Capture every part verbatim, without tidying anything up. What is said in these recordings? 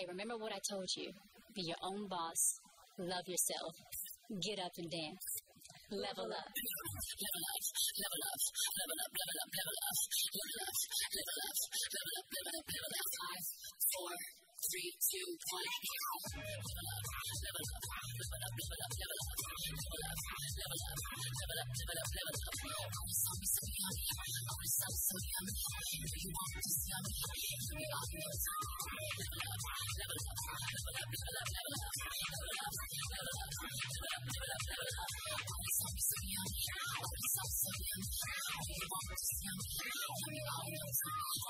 Hey, remember what I told you. Be your own boss. Love yourself. Get up and dance. Level up. Level up, level up, level up, level up, level up, level up, level up, level up, level up, level up. Five, four, three, two, one. Level up, level up, level up, level up, level up, level up, level up, level up, level up, level up. Always so so yummy, always so so yummy. Do you want this yummy? Do we all know it's level up, level up, level up, level up, level up, level up, level up, level up, level up, level up. Always so so yummy, always so so yummy. Do you want this yummy? Do we all know it's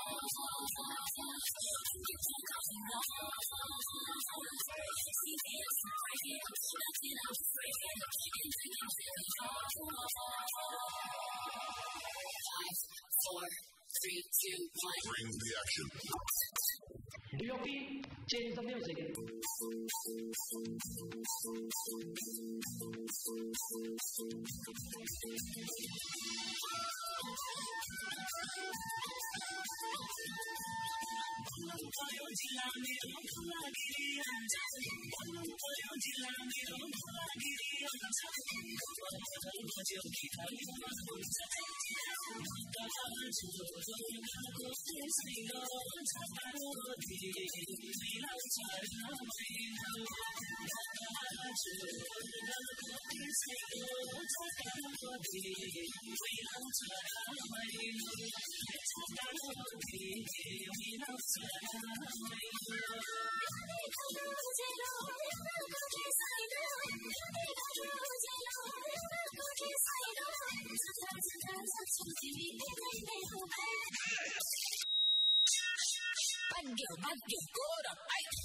Five, four, three, two, one. Bring the action. D O P, change the music. Bad girl, bad girl, go up,